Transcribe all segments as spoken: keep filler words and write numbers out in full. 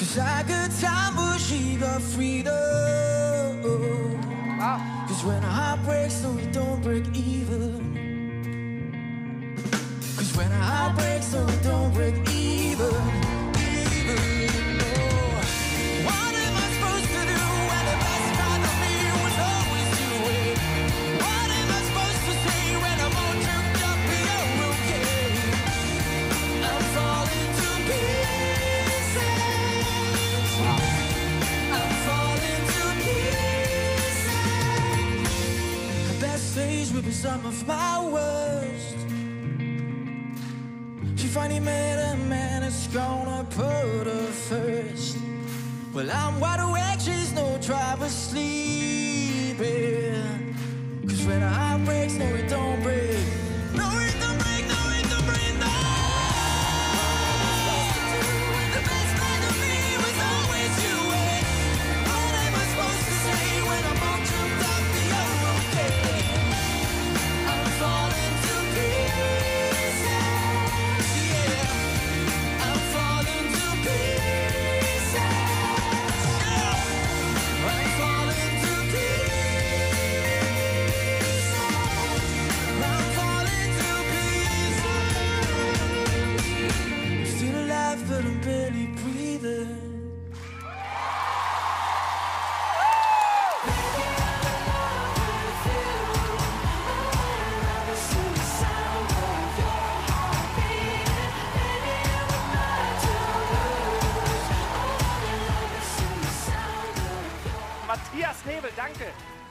Cause I got time, but she got freedom. Wow. Cause when a heart breaks, no, it don't break even. Cause when a heart breaks, no, it don't break even. Even, oh. What am I supposed to do when the best part of me was always you? What am I supposed to say when I'm all tripped up and you're okay? I'm falling to pieces. I'm falling to pieces. The best days will be some of my worst. She finally met a man that's gonna put her first. Well, I'm wide awake, she's no driver sleeping. Cause when a heart breaks, no, it don't break. No, it don't break, no, it don't break, no. The best part of me was always you. What am I supposed to say when I'm all tripped up and you're okay? I'm falling to pieces. Yeah, I'm falling to pieces. Yeah, I'm falling to pieces. I'm falling to pieces. Still alive, but I'm barely breathing. Matthias Nebel, danke.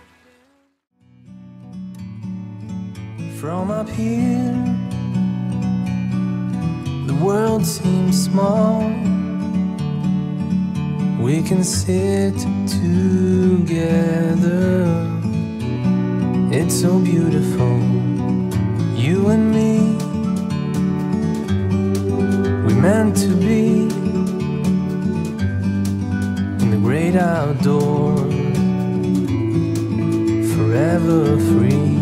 From up here, the world seems small. We can sit together. It's so beautiful, you and me. We meant to be in the great outdoors, forever free.